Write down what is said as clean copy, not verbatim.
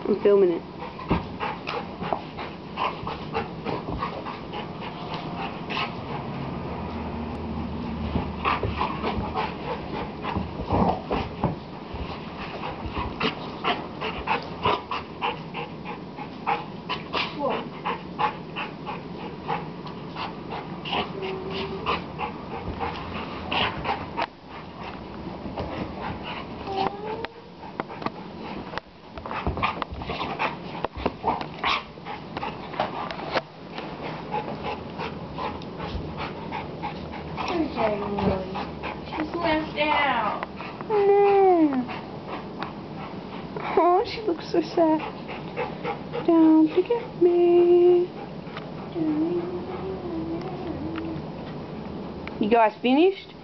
I'm filming it. She's left out. No. Oh, she looks so sad. Don't forget me. You guys finished?